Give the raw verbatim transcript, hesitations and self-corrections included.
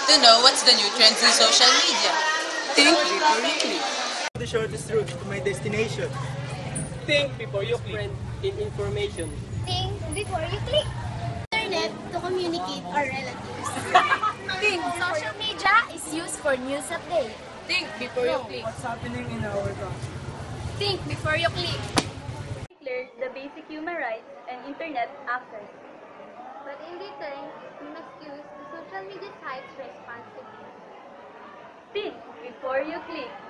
to know what's the new trends in social media. Think before you click. The shortest route to my destination. Think before you click in information. Think before you click. Internet to communicate our relatives. Think social media is used for news update. Think before you click. What's happening in our country? Think before you click. Learn the basic human rights and internet access. But in return, we must use the social media sites responsibly. Think before you click.